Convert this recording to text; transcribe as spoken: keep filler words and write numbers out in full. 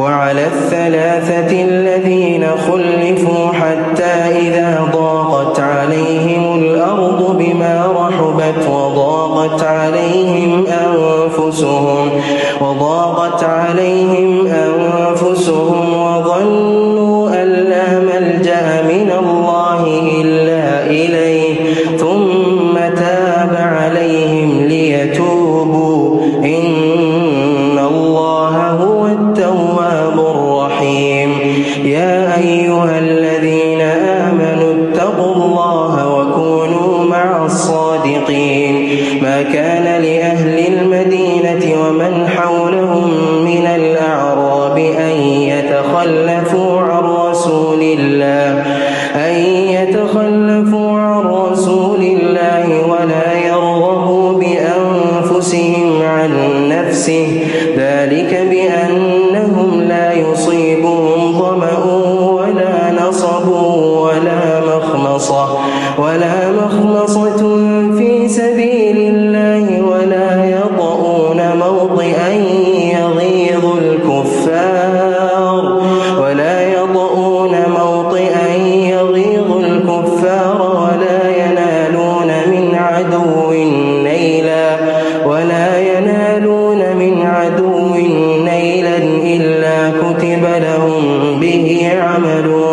وعلى الثلاثة الذين خلفوا حتى إذا ضاقت عليهم الأرض بما رحبت وضاقت عليهم أنفسهم وضاقت عليهم أنفسهم وظنوا أن لا ملجأ من الله إلا إليه ثم تاب عليهم ليتوبوا إن الله هو التواب الرحيم. يا أيها الذين آمنوا اتقوا الله وكونوا مع الصادقين. ما كان لأهل المدينة ومن حولهم من الأعراب أن يتخلفوا عن رسول الله أن يتخلفوا عن رسول الله ولا يرغبوا بأنفسهم عن نفسه ذلك بأنهم لا يصيبهم ظمأ ولا نصب ولا مخمصة ولا مخمصة في سبيل الله ولا يطؤون موطئا يغيظ الكفار ولا يطؤون موطئا يغيظ الكفار ولا ينالون من عدو نيلا ولا ينالون من عدو نيلا إلا كتب لهم به عمل